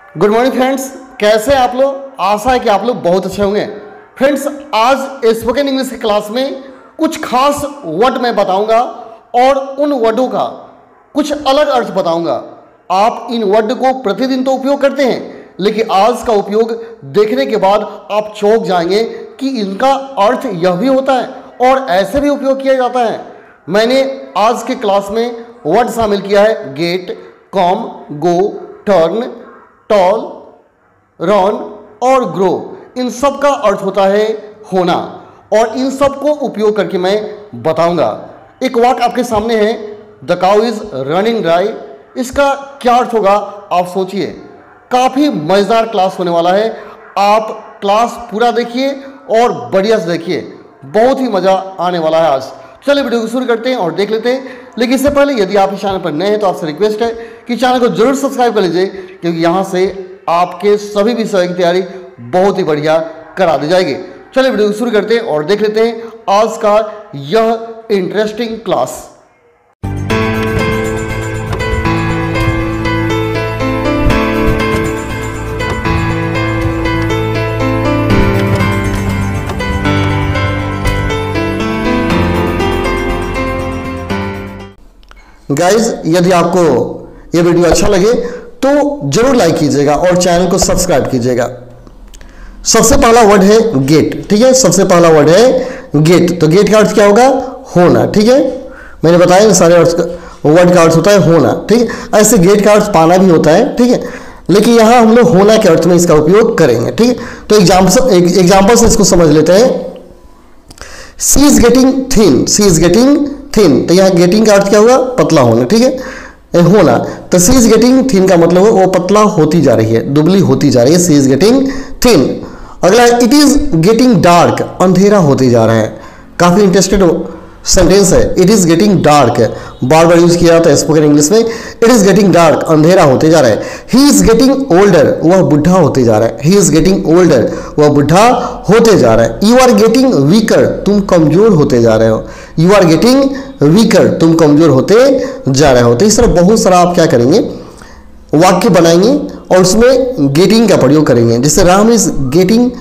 Good morning friends, कैसे हैं आप लोग। आशा है कि आप लोग बहुत अच्छे होंगे। फ्रेंड्स, आज स्पोकन इंग्लिश की क्लास में कुछ खास वर्ड मैं बताऊंगा और उन वर्डों का कुछ अलग अर्थ बताऊंगा। आप इन वर्ड को प्रतिदिन तो उपयोग करते हैं, लेकिन आज का उपयोग देखने के बाद आप चौंक जाएंगे कि इनका अर्थ यह भी होता है और ऐसे भी उपयोग किया जाता है। मैंने आज के क्लास में वर्ड शामिल किया है get, come, go, turn, tall, run और ग्रो। इन सब का अर्थ होता है होना और इन सब को उपयोग करके मैं बताऊंगा। एक वाक्य आपके सामने है, the cow is running dry. इसका क्या अर्थ होगा आप सोचिए। काफ़ी मज़ेदार क्लास होने वाला है। आप क्लास पूरा देखिए और बढ़िया से देखिए, बहुत ही मज़ा आने वाला है आज। चलिए वीडियो को शुरू करते हैं और देख लेते हैं। लेकिन इससे पहले यदि आप इस चैनल पर नए हैं तो आपसे रिक्वेस्ट है कि चैनल को जरूर सब्सक्राइब कर लीजिए, क्योंकि यहाँ से आपके सभी विषयों की तैयारी बहुत ही बढ़िया करा दी जाएगी। चलिए वीडियो को शुरू करते हैं और देख लेते हैं आज का यह इंटरेस्टिंग क्लास। गाइज, यदि आपको ये वीडियो अच्छा लगे तो जरूर लाइक कीजिएगा और चैनल को सब्सक्राइब कीजिएगा। सबसे पहला वर्ड है गेट, ठीक है। सबसे पहला वर्ड है गेट। तो गेट का अर्थ क्या होगा? होना, ठीक है। मैंने बताया सारे वर्ड का अर्थ होता है होना, ठीक है। ऐसे गेट का अर्थ पाना भी होता है, ठीक है, लेकिन यहाँ हम लोग होना के अर्थ में इसका उपयोग करेंगे, ठीक है। तो एग्जाम्पल से इसको समझ लेते हैं। She is getting thin, she is getting thin. तो यहाँ गेटिंग का अर्थ क्या होगा? पतला होना, ठीक है, होना। तो सी इज गेटिंग थिन का मतलब है वो पतला होती जा रही है, दुबली होती जा रही है। She is getting thin. अगला, इट इज गेटिंग डार्क, अंधेरा होते जा रहा है। काफी इंटरेस्टेड सेंटेंस है। इट इज गेटिंग डार्क बार बार यूज किया जाता है स्पोकन इंग्लिश में। इट इज गेटिंग डार्क, अंधेरा होते जा रहा है। ही इज गेटिंग ओल्डर, वह बुढ़ा होते जा रहा है। ही इज गेटिंग ओल्डर, वह बुढ़ा होते जा रहा है। यू आर गेटिंग वीकर, तुम कमजोर होते जा रहे हो। यू आर गेटिंग वीकर, तुम कमजोर होते जा रहे हो। तो इस तरह बहुत सारा आप क्या करेंगे, वाक्य बनाएंगे और उसमें गेटिंग का प्रयोग करेंगे। जैसे Ram is getting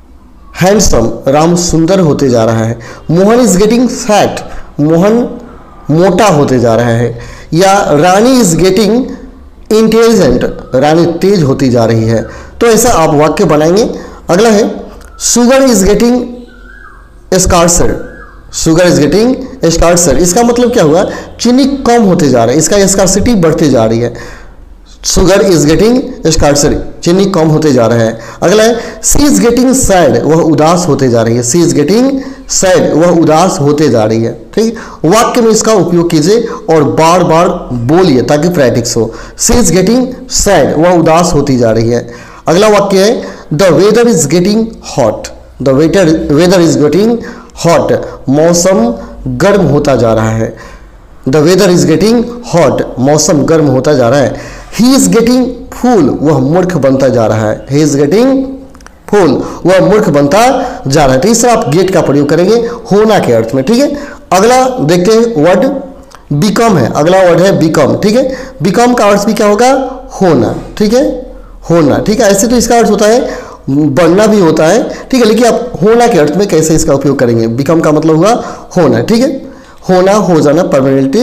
handsome, Ram सुंदर होते जा रहा है। Mohan is getting fat, Mohan मोटा होते जा रहा है। या Rani is getting intelligent, Rani तेज होती जा रही है। तो ऐसा आप वाक्य बनाएंगे। अगला है sugar is getting scarcer, sugar is getting scarcer. इसका मतलब क्या हुआ? चीनी कम होते जा रहा है, इसका स्कार्सिटी बढ़ते जा रही है। शुगर इज गेटिंग स्कार्सर, चीनी कम होते जा रहा है। अगला है सी इज गेटिंग सैड, वह उदास होते जा रही है। सी इज गेटिंग सैड, वह उदास होते जा रही है, ठीक है। वाक्य में इसका उपयोग कीजिए और बार बार बोलिए ताकि प्रैक्टिस हो। सी इज गेटिंग सैड, वह उदास होती जा रही है। अगला वाक्य है the weather is getting hot, the weather is getting hot, मौसम गर्म होता जा रहा है। The weather is getting hot, मौसम गर्म होता जा रहा है। ही इज गेटिंग फूल, वह मूर्ख बनता जा रहा है। ही इज गेटिंग फूल, वह मूर्ख बनता जा रहा है। तो इस तरह आप गेट का प्रयोग करेंगे होना के अर्थ में, ठीक है। अगला देखते हैं वर्ड बिकम है। अगला वर्ड है बिकम, ठीक है। बिकम का अर्थ भी क्या होगा? होना, ठीक है, होना, ठीक है। ऐसे तो इसका अर्थ होता है बनना भी होता है, ठीक है, लेकिन आप होना के अर्थ में कैसे इसका उपयोग करेंगे? बिकम का मतलब हुआ होना, ठीक है, होना, हो जाना, परमानेंटली।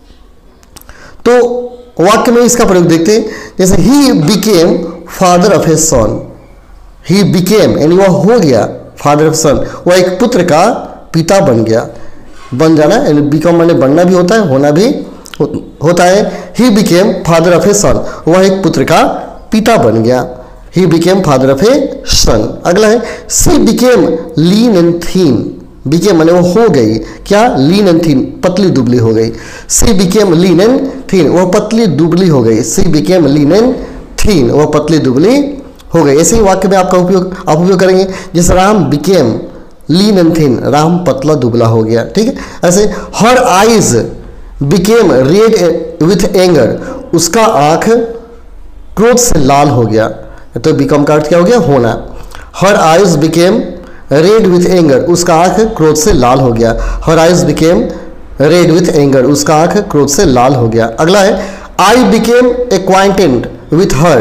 तो वाक्य में इसका प्रयोग देखते हैं। जैसे he became father of a son, he became यानी वह हो गया फादर ऑफ सन, वह एक पुत्र का पिता बन गया। बन जाना यानी बिकम माने बनना भी होता है, होना भी होता है। He became father of a son, वह एक पुत्र का पिता बन गया। He became father of a son. अगला है she became lean and thin, became माने वो हो गई क्या? लीन एंड थीन, पतली दुबली हो गई। सी बिकेम लीन एंड थीन, वह पतली दुबली हो गई। सी बिकेम लीन एंड थीन, वह पतली दुबली हो गई। ऐसे ही वाक्य में आपका उपयोग करेंगे। जैसे Ram became lean and thin, Ram पतला दुबला हो गया, ठीक है। ऐसे her eyes became red with anger, उसका आंख क्रोध से लाल हो गया। तो बिकम का अर्थ क्या हो गया? होना। Her eyes became red with anger, उसका आंख क्रोध से लाल हो गया। Her eyes became red with anger, उसका आंख क्रोध से लाल हो गया। अगला है I became acquainted with her,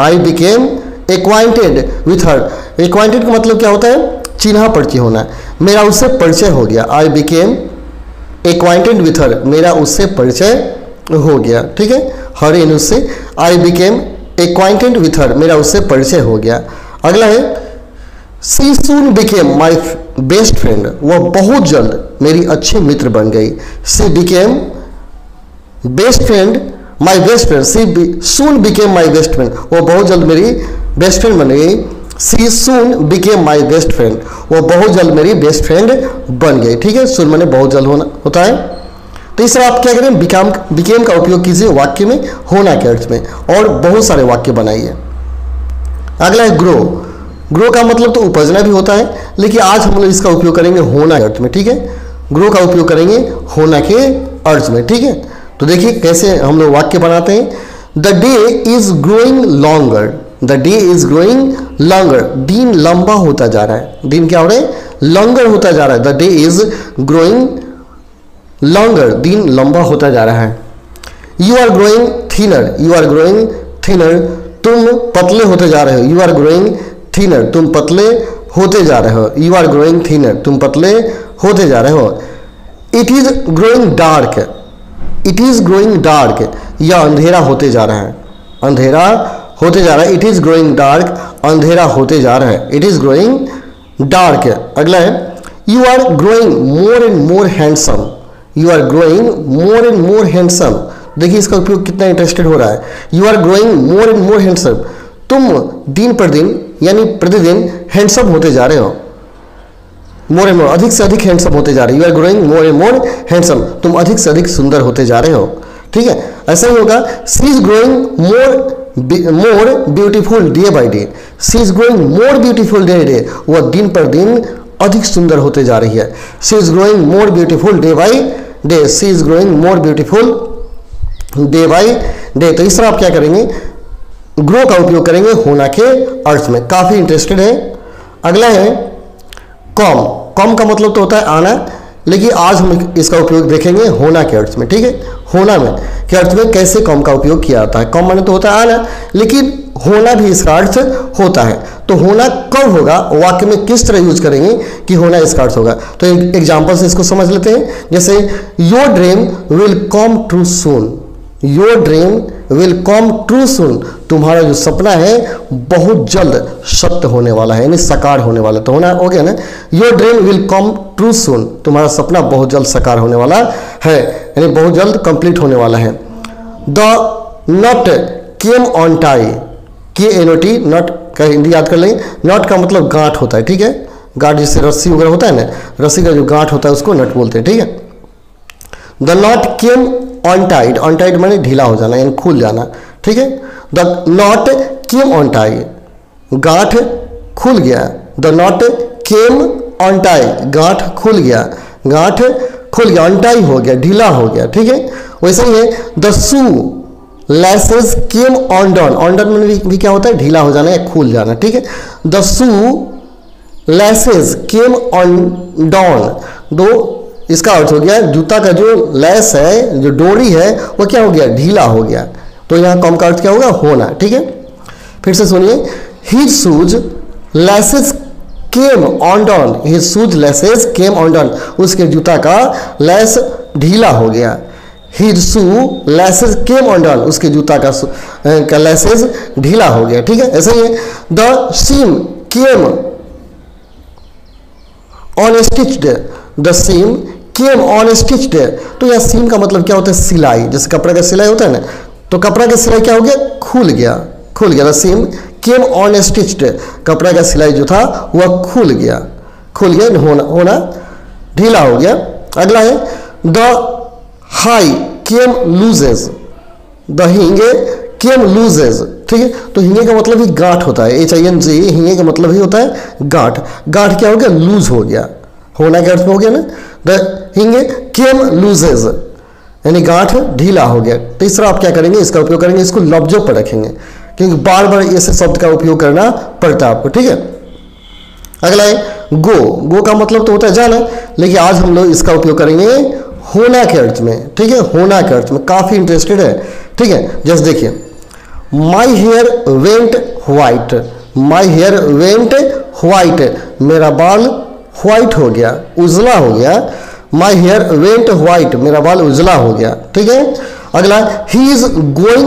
I became acquainted with her. Acquainted का मतलब क्या होता है? चिन्हा परिचय होना। मेरा उससे परिचय हो गया। आई बिकेम एक्वाइंटेड विथ हर, मेरा उससे परिचय हो गया। ठीक है, हर इन उससे, आई बिकेम एक्वाइंटेड विथ हर, मेरा उससे परिचय हो गया। अगला है she soon became my best friend, वह बहुत जल्द मेरी अच्छी मित्र बन गई। She became best friend my best friend, she soon became my best friend, वो बहुत जल्द मेरी बेस्ट फ्रेंड बन गई। She soon became my best friend, वो बहुत जल्द मेरी बेस्ट फ्रेंड बन गई। ठीक है, सून मैंने बहुत जल्द होना होता है। तो इस तरह आप क्या करें, बिकेम का उपयोग कीजिए वाक्य में होना के अर्थ में, और बहुत सारे वाक्य बनाइए। अगला है ग्रो। ग्रो का मतलब तो उपजना भी होता है, लेकिन आज हम लोग इसका उपयोग करेंगे होना के अर्थ में। ठीक है, ग्रो का उपयोग करेंगे होना के अर्थ में। ठीक है, तो देखिए कैसे हम लोग वाक्य बनाते हैं। The day is growing longer, the day is growing longer, दिन लंबा होता जा रहा है। दिन क्या हो रहा है? लॉन्गर होता जा रहा है। The day is growing longer, दिन लंबा होता जा रहा है। You are growing thinner, you are growing thinner, तुम पतले होते जा रहे हो। यू आर ग्रोइंग थिनर, तुम पतले होते जा रहे हो। यू आर ग्रोइंग थिनर, तुम पतले होते जा रहे हो। It is growing dark, it is growing dark, यह अंधेरा होते जा रहा है। अंधेरा होते जा रहा है। इट इज ग्रोइंग डार्क, अंधेरा होते जा रहा है। It is growing dark. अगला है you are growing more and more handsome, you are growing more and more handsome. देखिए इसका उपयोग कितना इंटरेस्टेड हो रहा है। You are growing more and more handsome, तुम दिन पर दिन यानी प्रतिदिन हैंडसम होते जा रहे हो। मोर एंड मोर, अधिक से अधिक हैंडसम होते जा रहे हो। You are growing more and more handsome, तुम अधिक से अधिक सुंदर होते जा रहे हो। ठीक है, ऐसा ही होगा। She is growing more beautiful day by day, she is growing more beautiful day by day, वह दिन पर दिन अधिक सुंदर होते जा रही है। She is growing more beautiful day by day, she is growing more beautiful day by day. तो इस तरह आप क्या करेंगे, ग्रो का उपयोग करेंगे होना के अर्थ में। काफी इंटरेस्टेड है। अगला है कॉम। कॉम का मतलब तो होता है आना, लेकिन आज हम इसका उपयोग देखेंगे होना के अर्थ में। ठीक है, होना में के अर्थ में कैसे कॉम का उपयोग किया जाता है। कॉम माने तो होता है आना, लेकिन होना भी इसका अर्थ होता है। तो होना कब होगा, वाक्य में किस तरह यूज करेंगे कि होना इसका अर्थ होगा। तो एग्जाम्पल से इसको समझ लेते हैं। जैसे your dream will come true soon, your dream will come true soon, तुम्हारा जो सपना है बहुत जल्द सत्य होने वाला है, यानी साकार होने वाला। तो होना हो गया ना, your dream will come true soon, तुम्हारा सपना बहुत जल्द साकार होने वाला है, यानी बहुत जल्द कंप्लीट होने वाला है। The knot came untied, K N O T, knot का हिंदी याद कर लेंगे। नट का मतलब गांठ होता है। ठीक है, गांठ जिससे रस्सी वगैरह होता है ना, रस्सी का जो गांठ होता है उसको नट बोलते हैं। ठीक है, द नट केम ऑनटाइड, ऑनटाइड माने ढीला हो जाना यानी खुल जाना। ठीक है, the knot came untied, गांठ खुल गया। The knot came untied, गांठ खुल गया, गांठ खुल गया, अनटाई हो गया, ढीला हो गया। ठीक है, वैसे ही है the shoe laces came undone, undone में भी क्या होता है, ढीला हो जाना या खुल जाना। ठीक है, the shoe laces came undone, दो इसका अर्थ हो गया जूता का जो लैस है, जो डोरी है, वो क्या हो गया, ढीला हो गया। तो यहाँ कॉम का अर्थ क्या होगा, होना। ठीक है, फिर से सुनिए। His shoes laces came undone, his shoes laces came undone, उसके जूता का लैस ढीला हो गया। His shoe laces came undone, उसके जूता का लैसेस ढीला हो गया। ठीक है, ऐसा ही है। The seam came unstitched, the seam came unstitched, तो यह सीम का मतलब क्या होता है, सिलाई। जैसे कपड़े का सिलाई होता है ना, तो कपड़ा का सिलाई क्या हो गया, खुल गया, खुल गया। The seam came unstitched, कपड़ा का सिलाई जो था वह खुल गया, खुल गया, होना ढीला हो गया। अगला है द हाई came loose, the hinge came loose. ठीक है, तो हिंगे का मतलब ही गांठ होता है, HING, हिंगे का मतलब ही होता है गांठ। गांठ क्या हो गया, लूज हो गया, होना के अर्थ में हो गया ना। द हिंगे केम लूजेज, यानी गांठ ढीला हो गया। तो इस तरह आप क्या करेंगे, इसका उपयोग करेंगे, इसको लफ्जों पर रखेंगे, क्योंकि बार बार ऐसे शब्द का उपयोग करना पड़ता है आपको। ठीक है, अगला है गो। गो का मतलब तो होता है जाना, लेकिन आज हम लोग इसका उपयोग करेंगे होना के अर्थ में। ठीक है, होना के अर्थ में, काफी इंटरेस्टेड है। ठीक है, जैसे देखिए my hair went white, my hair went white, मेरा बाल व्हाइट हो गया, उजला हो गया। माई हेयर वेंट व्हाइट, मेरा बाल उजला हो गया। ठीक है, अगला he is going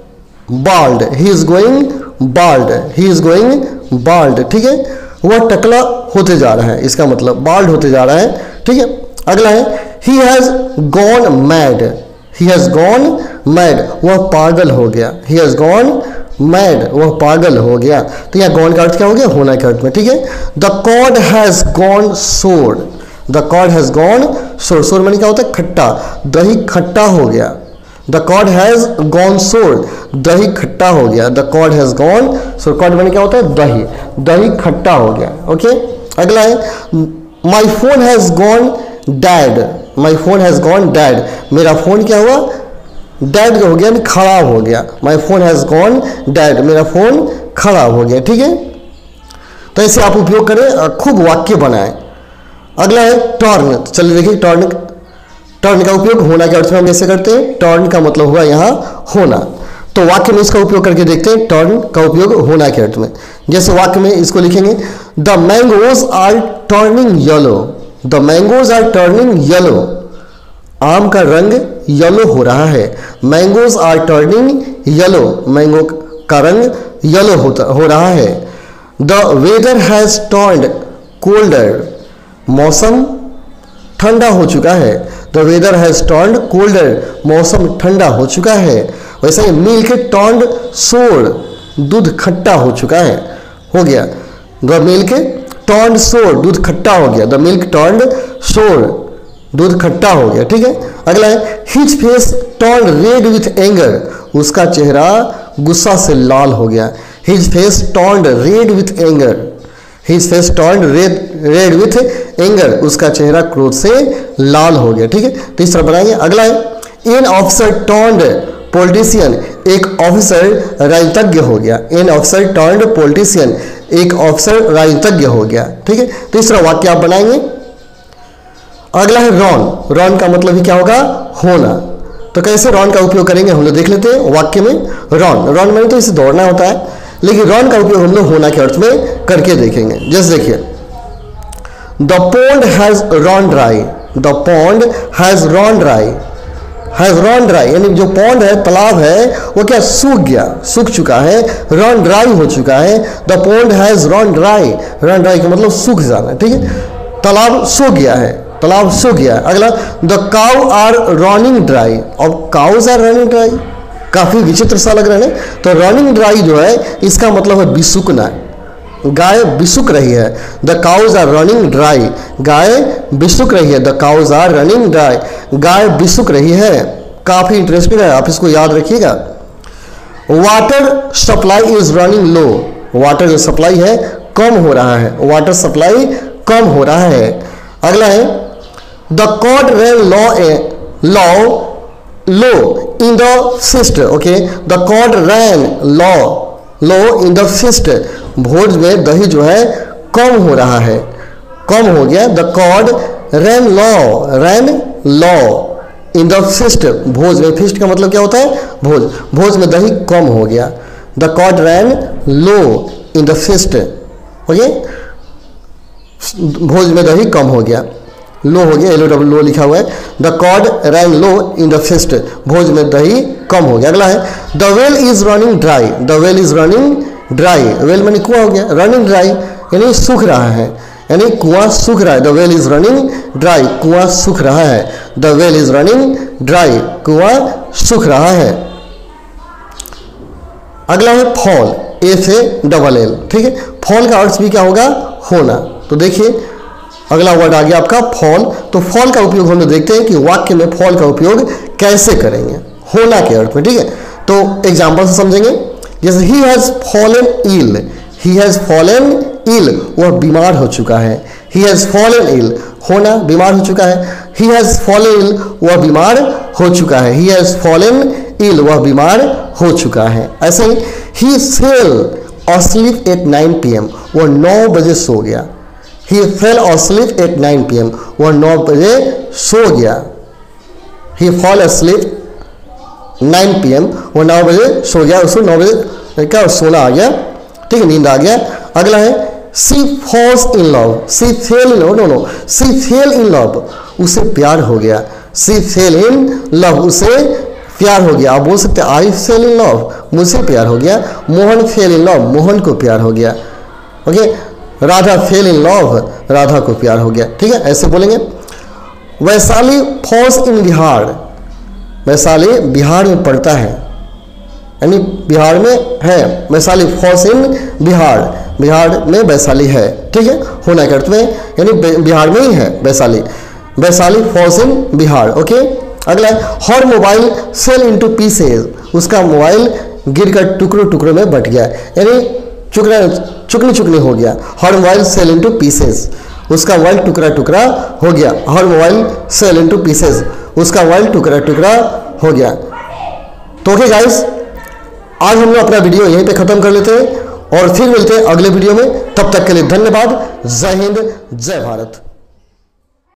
bald, he is going bald, he is going bald. ठीक है, वह टकला होते जा रहा है, इसका मतलब बाल्ड होते जा रहा है। ठीक है, अगला है he has gone mad, he has gone mad, वह पागल हो गया। ही हैज गॉन मैड, वह पागल हो गया। तो यहाँ गॉन का अर्थ क्या हो गया, होना के अर्थ में। ठीक है, the curd has gone sour, the curd has gone sour, sour मैंने क्या होता है, खट्टा, दही खट्टा हो गया। द कॉर्ड हैज गॉन सोर, दही खट्टा हो गया। The curd has gone sour, curd मैंने क्या होता है, दही, दही खट्टा हो गया। ओके, अगला है my phone has gone dead, my phone has gone dead, मेरा फोन क्या हुआ, डैड हो गया, खराब हो गया। My phone has gone dead, मेरा फोन खराब हो गया। ठीक है, तो ऐसे आप उपयोग करें, खूब वाक्य बनाएं। अगला है टर्न, चलिए देखिए टर्न, टर्न का उपयोग होना के अर्थ में हम ऐसे करते हैं। टर्न का मतलब हुआ यहाँ होना, तो वाक्य में इसका उपयोग करके देखते हैं टर्न का उपयोग होना के अर्थ में। जैसे वाक्य में इसको लिखेंगे, the mangoes are turning yellow, the mangoes are turning yellow, आम का रंग येलो हो रहा है। Mangoes are turning yellow, mango का रंग येलो हो रहा है। The weather has turned colder, मौसम ठंडा हो चुका है। The weather has turned colder, मौसम ठंडा हो चुका है। वैसे ही मिल्क टर्न्ड सोर, दूध खट्टा हो चुका है, हो गया। द मिल्क टर्न्ड सोर, दूध खट्टा हो गया। द मिल्क टर्न्ड सोर, दूध खट्टा हो गया। ठीक है, अगला है his face turned red with anger, उसका चेहरा गुस्सा से लाल हो गया। His face turned red with anger, his face turned red with anger, उसका चेहरा क्रोध से लाल हो गया। ठीक है, तीसरा बनाएंगे। अगला है एन ऑफिसर टर्न्ड पॉलिटिशियन, एक ऑफिसर राजनीतिज्ञ हो गया। एन ऑफिसर टर्न्ड पॉलिटिशियन, एक ऑफिसर राजनीतिज्ञ हो गया। ठीक है, तीसरा वाक्य आप बनाएंगे। अगला है रॉन, रॉन का मतलब ही क्या होगा, होना। तो कैसे रॉन का उपयोग करेंगे हम लोग देख लेते हैं वाक्य में। रॉन, रॉन मैंने तो इसे दौड़ना होता है, लेकिन रॉन का उपयोग हम लोग होना के अर्थ में करके देखेंगे। जैसे देखिए, the pond has run dry, the pond has run dry, has run dry, यानी जो पॉन्ड है, तालाब है, वो क्या सूख गया, सूख चुका है, रॉन ड्राई हो चुका है। The pond has run dry, run dry का मतलब सूख जाना। ठीक है, तालाब सूख गया है, तालाब सूख गया है। अगला the cow are running dry, और काउज आर रनिंग ड्राई, काफी विचित्र सा लग रहा है। तो रनिंग ड्राई जो है इसका मतलब है बिसुकना, गाय बिसुक रही है। The cows are running dry, गाय बिसुक रही है। The cows are running dry, गाय बिसुक रही है। काफी इंटरेस्टिंग है, आप इसको याद रखिएगा। Water supply is running low, water जो सप्लाई है कम हो रहा है, वाटर सप्लाई कम हो रहा है। अगला है the curd ran low in the feast, okay, the curd ran low in the feast, भोज में दही जो है कम हो रहा है, कम हो गया। The curd ran low in the feast, भोज में, फिस्ट का मतलब क्या होता है, भोज, भोज में दही कम हो गया। The curd ran low in the feast, okay, भोज में दही कम हो गया, लो हो गया, LO लो लिखा हुआ है। The curd ran low in the feast, भोज में दही कम हो गया। अगला है the well is running dry, the well is running dry, well मैंने कुआं हो गया, रनिंग ड्राई यानी सूख रहा है, यानी कुआं सूख रहा है। The well is running dry, कुआं सूख रहा है। The well is running dry, कुआं सूख रहा है। अगला है फॉल, FALL, ठीक है, फॉल का अर्थ भी क्या होगा, होना। तो देखिए अगला वर्ड आ गया आपका फॉल। तो फॉल का उपयोग हम लोग देखते हैं कि वाक्य में फॉल का उपयोग कैसे करेंगे, होना के अर्थ में। ठीक है, तो एग्जाम्पल से समझेंगे। जैसे he has fallen ill, he has fallen ill, वह बीमार हो चुका है। ही हैज फॉलन इल, होना, बीमार हो चुका है। ही हैज फॉलन इल, वह बीमार हो चुका है। ही हैज फॉलन इल, वह बीमार हो चुका है। ऐसे he fell asleep at 9 PM, वह 9 बजे सो गया। He fell asleep at 9 PM, वह 9 बजे सो गया। He fall asleep, 9 PM, वो 9 बजे सो गया, उसको 9 बजे क्या सोना आ गया, ठीक है, नींद आ गया। अगला है she falls in love, she fell in love, no she fell in love, उसे प्यार हो गया, शी फेल इन लव, उसे प्यार हो गया। आप बोल सकते हैं आई फेल इन लव, मुझे प्यार हो गया। Mohan fell in love, Mohan को प्यार हो गया। Okay, Radha fell in love, Radha को प्यार हो गया। ठीक है, ऐसे बोलेंगे। वैशाली फॉल्स इन बिहार, वैशाली बिहार में पड़ता है, यानी बिहार में है। वैशाली फॉल्स इन बिहार, बिहार में वैशाली है। ठीक है, होना करते में यानी बिहार में ही है Vaishali, Vaishali falls in Bihar. Okay, अगला है her mobile fell into pieces, उसका मोबाइल गिरकर टुकड़ों टुकड़ों में बट गया, यानी चुकनी चुकनी हो गया। Her mobile fell into pieces, उसका मोबाइल टुकड़ा टुकड़ा हो गया। Her mobile fell into pieces, उसका मोबाइल टुकड़ा टुकड़ा हो गया। तो ओके गाइस, आज हम लोग अपना वीडियो यहीं पे खत्म कर लेते हैं और फिर मिलते हैं अगले वीडियो में। तब तक के लिए धन्यवाद। जय हिंद, जय भारत।